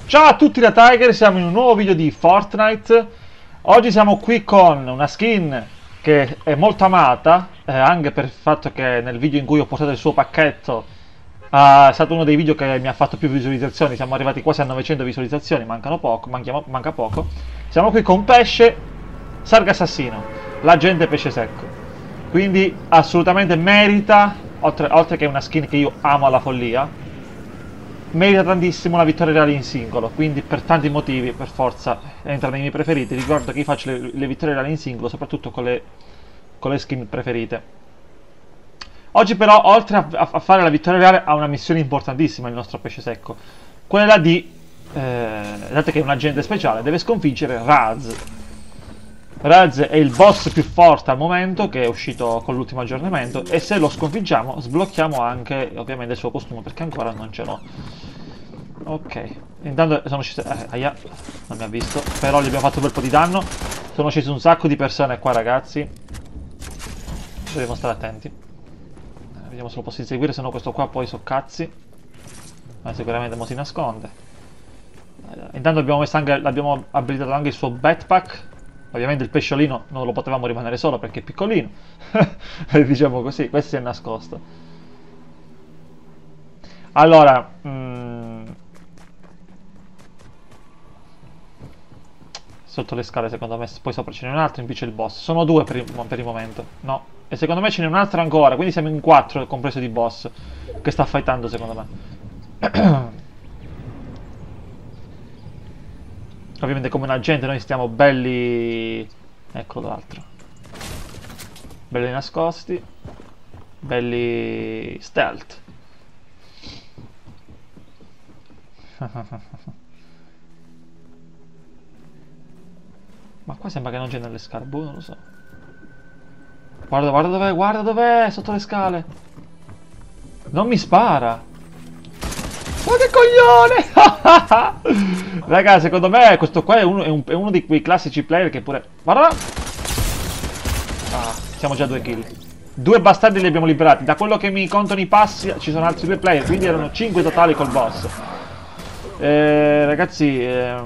Ciao a tutti da Tiger, siamo in un nuovo video di Fortnite. Oggi siamo qui con una skin che è molto amata, anche per il fatto che nel video in cui ho portato il suo pacchetto è stato uno dei video che mi ha fatto più visualizzazioni. Siamo arrivati quasi a 900 visualizzazioni, manca poco. Siamo qui con Pesce, Sarga Assassino, l'agente pesce secco. Quindi assolutamente merita, oltre che è una skin che io amo alla follia, merita tantissimo la vittoria reale in singolo, quindi per tanti motivi per forza entra nei miei preferiti. Ricordo che io faccio le vittorie reali in singolo soprattutto con le skin preferite. Oggi però, oltre a fare la vittoria reale, ha una missione importantissima il nostro pesce secco, quella di dato che è un agente speciale, deve sconfiggere Raz. Raz è il boss più forte al momento, che è uscito con l'ultimo aggiornamento, e se lo sconfiggiamo sblocchiamo anche ovviamente il suo costume, perché ancora non ce l'ho. Ok, intanto sono scese... aia, non mi ha visto, però gli abbiamo fatto un bel po' di danno. Sono scese un sacco di persone qua, ragazzi. Dobbiamo stare attenti. Vediamo se lo posso inseguire, se no questo qua poi so cazzi. Ma sicuramente mo si nasconde. Intanto abbiamo abilitato anche il suo backpack. Ovviamente il pesciolino non lo potevamo rimanere solo perché è piccolino. Diciamo così, questo si è nascosto. Allora, sotto le scale secondo me, poi sopra ce n'è un altro, in più c'è il boss. Sono due per il momento, no. E secondo me ce n'è un altro ancora, quindi siamo in 4, compreso di boss, che sta fightando secondo me. Ovviamente come un agente noi stiamo belli... Eccolo l'altro. Belli nascosti. Belli stealth. Ma qua sembra che non c'è nelle scale, boh, non lo so. Guarda dov'è, sotto le scale. Non mi spara. Ma che coglione! Raga, secondo me questo qua è uno di quei classici player che pure... Guarda! Ah, siamo già a 2 kill. 2 bastardi li abbiamo liberati. Da quello che mi contano i passi ci sono altri 2 player, quindi erano 5 totali col boss. Ragazzi,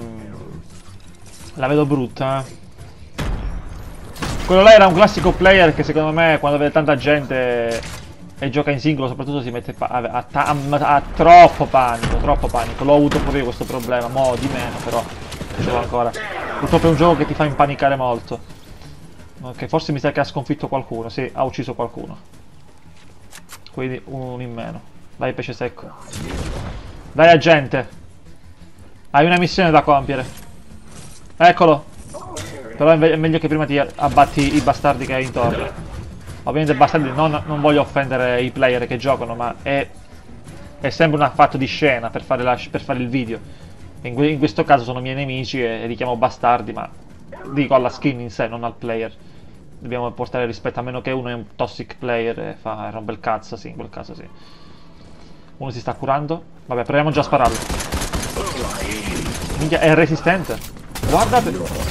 la vedo brutta. Quello là era un classico player che secondo me quando vede tanta gente e gioca in singolo soprattutto si mette a troppo panico. L'ho avuto pure io questo problema, mo' di meno però ce l'ho ancora. Purtroppo è un gioco che ti fa impanicare molto. Ok, forse mi sa che ha sconfitto qualcuno, sì, ha ucciso qualcuno. Quindi uno in meno. Dai pesce secco. Dai agente. Hai una missione da compiere. Eccolo. Però è meglio che prima ti abbatti i bastardi che hai intorno. Ovviamente bastardi, non voglio offendere i player che giocano, ma è sempre un fatto di scena per fare il video. In questo caso sono miei nemici e li chiamo bastardi, ma dico alla skin in sé, non al player. Dobbiamo portare rispetto, a meno che uno è un toxic player e rompe il cazzo, sì, in quel caso sì. Uno si sta curando. Vabbè, proviamo già a spararlo. Minchia, è resistente. Guarda.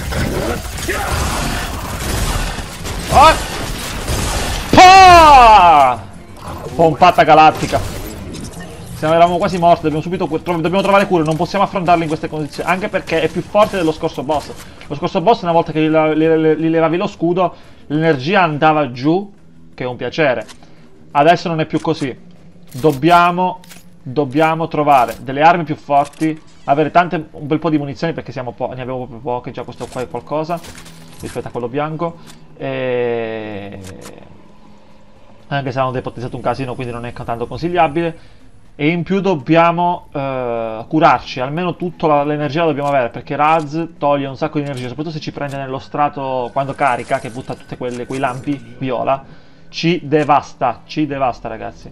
Oh! Pompata galattica. Eravamo quasi morti, dobbiamo trovare cure, non possiamo affrontarli in queste condizioni, anche perché è più forte dello scorso boss. Lo scorso boss, una volta che gli levavi lo scudo, l'energia andava giù, che è un piacere. Adesso non è più così. Dobbiamo trovare delle armi più forti, avere un bel po' di munizioni, perché ne abbiamo proprio poche, già questo qua è qualcosa rispetto a quello bianco. Anche se hanno depotenzzato un casino, quindi non è tanto consigliabile. E in più dobbiamo curarci, almeno tutta l'energia la dobbiamo avere, perché Raz toglie un sacco di energia, soprattutto se ci prende nello strato quando carica, che butta tutti quei lampi viola. Ci devasta ragazzi.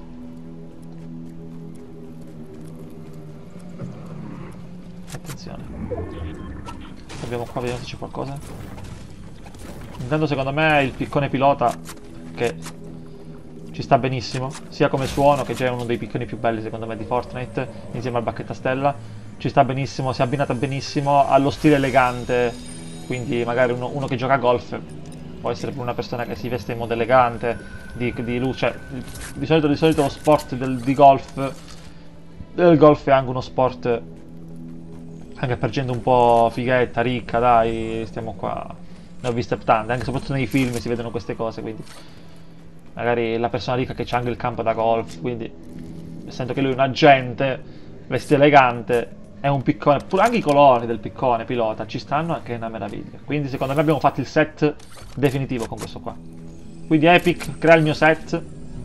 Attenzione. Abbiamo qua, vediamo se c'è qualcosa. Intanto secondo me il piccone pilota, che ci sta benissimo, sia come suono, che già è uno dei picconi più belli secondo me di Fortnite, insieme al bacchetto a stella. Ci sta benissimo, si è abbinata benissimo allo stile elegante, quindi magari uno che gioca a golf può essere una persona che si veste in modo elegante, di luce. Di solito lo sport del golf è anche uno sport Anche per gente un po' fighetta, ricca, dai, stiamo qua. Ne ho viste tante, anche soprattutto nei film si vedono queste cose, quindi. Magari la persona ricca che c'ha anche il campo da golf, quindi. Essendo che lui è un agente, vestito elegante, è un piccone, pure anche i colori del piccone pilota ci stanno, anche è una meraviglia. Quindi secondo me abbiamo fatto il set definitivo con questo qua. Quindi Epic, crea il mio set.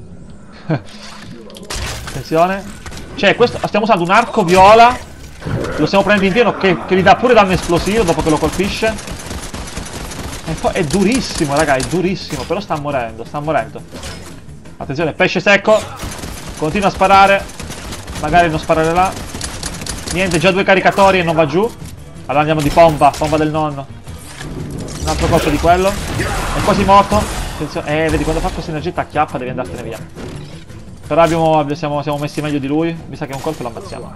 Attenzione. Cioè, questo, stiamo usando un arco viola. Lo stiamo prendendo in pieno che gli dà pure danno esplosivo dopo che lo colpisce. E poi è durissimo, raga, è durissimo. Però sta morendo, sta morendo. Attenzione, pesce secco. Continua a sparare. Magari non sparare là. Niente, già 2 caricatori e non va giù. Allora andiamo di pompa, pompa del nonno. Un altro colpo di quello. È quasi morto. Attenzione, vedi quando fa questa energia acchiappa, devi andartene via. Però siamo messi meglio di lui. Mi sa che un colpo lo ammazziamo.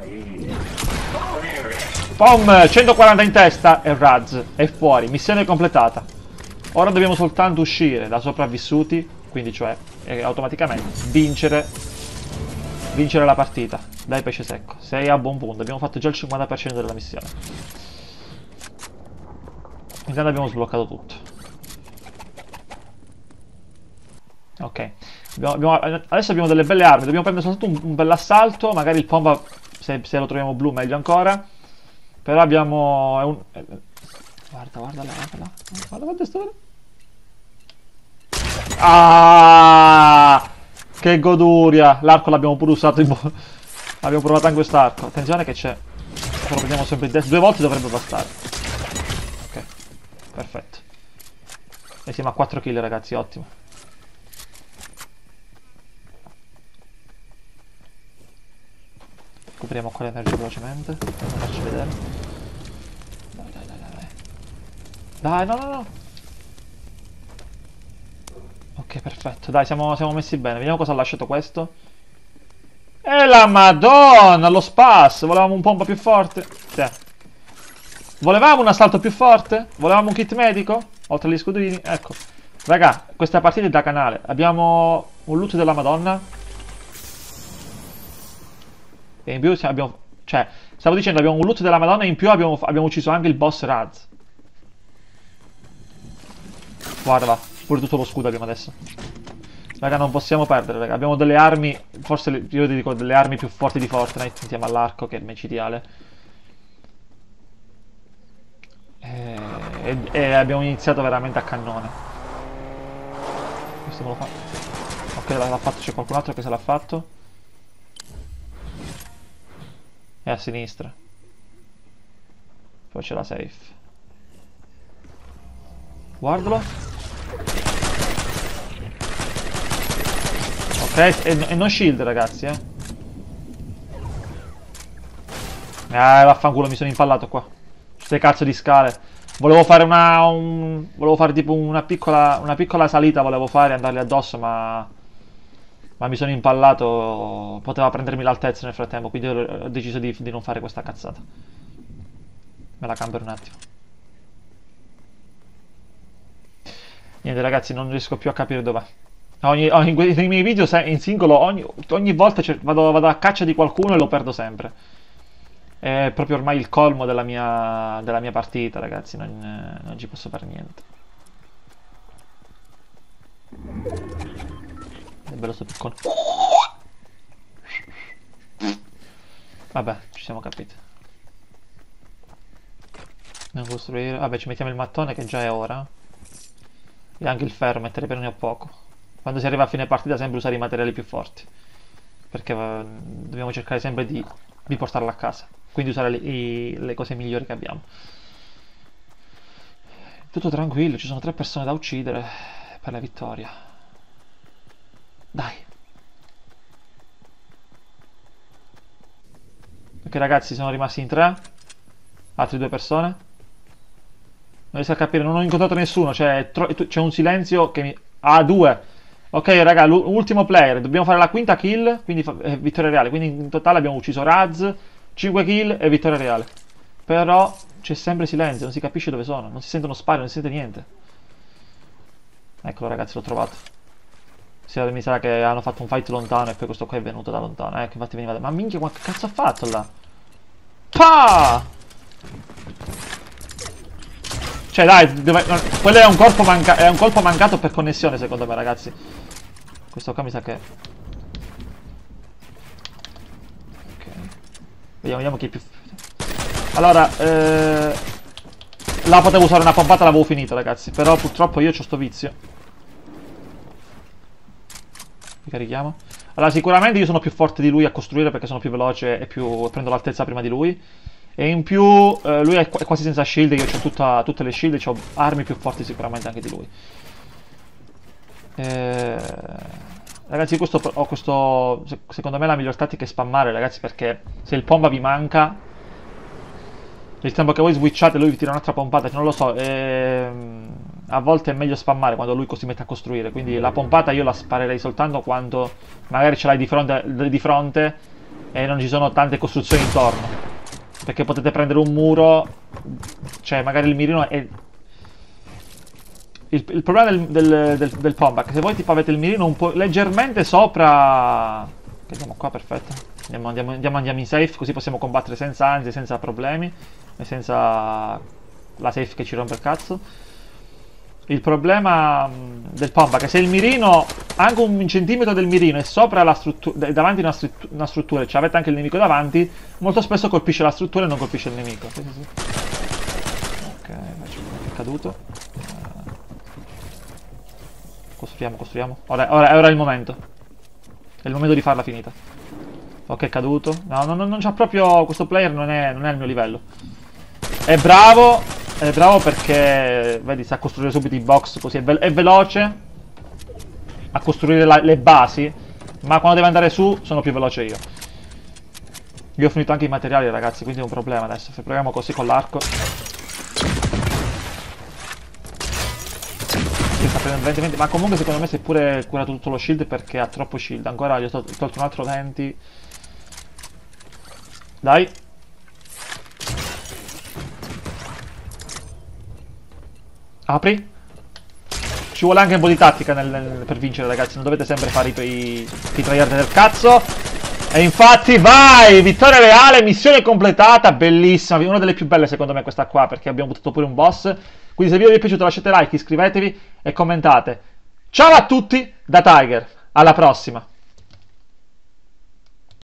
Pom! 140 in testa e Raz è fuori. Missione completata. Ora dobbiamo soltanto uscire da sopravvissuti. Quindi cioè automaticamente vincere la partita. Dai pesce secco. Sei a buon punto. Abbiamo fatto già il 50% della missione. Intanto abbiamo sbloccato tutto. Ok. Adesso abbiamo delle belle armi. Dobbiamo prendere soltanto un bell'assalto. Magari il pompa, se lo troviamo blu, meglio ancora. Però abbiamo... Guarda là. Guarda sto... Ah! Che goduria! L'arco l'abbiamo pure usato abbiamo provato anche quest'arco. Attenzione che c'è. Se lo prendiamo sempre in testa. 2 volte dovrebbe bastare. Ok. Perfetto. E siamo a 4 kill, ragazzi, ottimo. Copriamo qua l'energia velocemente. Non farci vedere. Dai. Dai, no. Ok, perfetto. Dai, siamo messi bene. Vediamo cosa ha lasciato questo. E la madonna, lo spas. Volevamo un pompa più forte. Sì. Volevamo un assalto più forte? Volevamo un kit medico? Oltre agli scudini? Ecco. Raga, questa partita è da canale. Abbiamo un loot della madonna. E in più abbiamo... Cioè, stavo dicendo, abbiamo un loot della madonna e in più abbiamo ucciso anche il boss Raz. Guarda là, pure tutto lo scudo abbiamo adesso. Raga, non possiamo perdere, raga. Abbiamo delle armi, forse io ti dico delle armi più forti di Fortnite insieme all'arco che è micidiale. E abbiamo iniziato veramente a cannone. Questo me lo fa. Ok, l'ha fatto, c'è qualcun altro che se l'ha fatto. È a sinistra. Poi c'è la safe. Guardalo. Ok, e non shield, ragazzi, vaffanculo, mi sono impallato qua. Queste cazzo di scale. Volevo fare volevo fare tipo una piccola salita, volevo fare, andarli addosso, ma mi sono impallato. Poteva prendermi l'altezza nel frattempo, quindi ho deciso di non fare questa cazzata. Me la cambio un attimo. Niente, ragazzi, non riesco più a capire dov'è. Nei miei video in singolo ogni volta vado a caccia di qualcuno e lo perdo sempre. È proprio ormai il colmo della mia partita, ragazzi. Non ci posso fare niente. È bello sto piccone. Vabbè, ci siamo capiti. Non costruire. Vabbè, ci mettiamo il mattone che già è ora. E anche il ferro, mettere per ne ho poco. Quando si arriva a fine partita sempre usare i materiali più forti. Perché dobbiamo cercare sempre di portarla a casa. Quindi usare le cose migliori che abbiamo. Tutto tranquillo, ci sono 3 persone da uccidere per la vittoria. Dai. Ok ragazzi, siamo rimasti in 3. Altre 2 persone. Non riesco a capire, non ho incontrato nessuno, c'è un silenzio che mi... Ah, 2. Ok raga, ultimo player, dobbiamo fare la quinta kill, quindi vittoria reale. Quindi in totale abbiamo ucciso Raz, 5 kill e vittoria reale. Però c'è sempre silenzio, non si capisce dove sono, non si sentono spari, non si sente niente. Eccolo ragazzi, l'ho trovato. Mi sa che hanno fatto un fight lontano e poi questo qua è venuto da lontano. Che infatti veniva da... Ma minchia, che cazzo ha fatto là? Pah! Cioè dai, quello è un colpo mancato per connessione secondo me, ragazzi. Questo qua mi sa che... Ok. Vediamo chi è più... Allora, la potevo usare una pompata, l'avevo finita, ragazzi. Però purtroppo io ho sto vizio. Ricarichiamo. Allora, sicuramente io sono più forte di lui a costruire perché sono più veloce e prendo l'altezza prima di lui. E in più lui è quasi senza shield, io ho tutte le shield e ho armi più forti sicuramente anche di lui. Ragazzi, secondo me la miglior tattica è spammare, ragazzi, perché se il pompa vi manca, il tempo che voi switchate lui vi tira un'altra pompata, non lo so, a volte è meglio spammare quando lui si mette a costruire, quindi la pompata io la sparerei soltanto quando magari ce l'hai di fronte e non ci sono tante costruzioni intorno. Perché potete prendere un muro, cioè magari il mirino è... Il problema del pompa è che se voi tipo avete il mirino un po' leggermente sopra... Andiamo qua, perfetto. Andiamo in safe, così possiamo combattere senza ansie, senza problemi e senza la safe che ci rompe il cazzo. Il problema del pompa è che se il mirino, anche un centimetro del mirino è sopra la struttura, davanti a una struttura e cioè avete anche il nemico davanti, molto spesso colpisce la struttura e non colpisce il nemico. Sì, sì, sì. Ok, è caduto. Costruiamo. Ora è il momento. È il momento di farla finita. Ok, è caduto. No, non c'ha proprio... Questo player non è al mio livello. È bravo perché, vedi, sa costruire subito i box così, è veloce a costruire le basi, ma quando deve andare su sono più veloce io. Io ho finito anche i materiali, ragazzi, quindi è un problema adesso. Se proviamo così con l'arco... Sta prendendo 20, ma comunque secondo me si è pure curato tutto lo shield perché ha troppo shield. Ancora gli ho tolto un altro 20. Dai. Apri. Ci vuole anche un po' di tattica per vincere, ragazzi. Non dovete sempre fare i tryhard del cazzo. E infatti vai! Vittoria reale, missione completata, bellissima. Una delle più belle secondo me questa qua, perché abbiamo buttato pure un boss. Quindi se il video vi è piaciuto lasciate like, iscrivetevi e commentate. Ciao a tutti da Tiger. Alla prossima.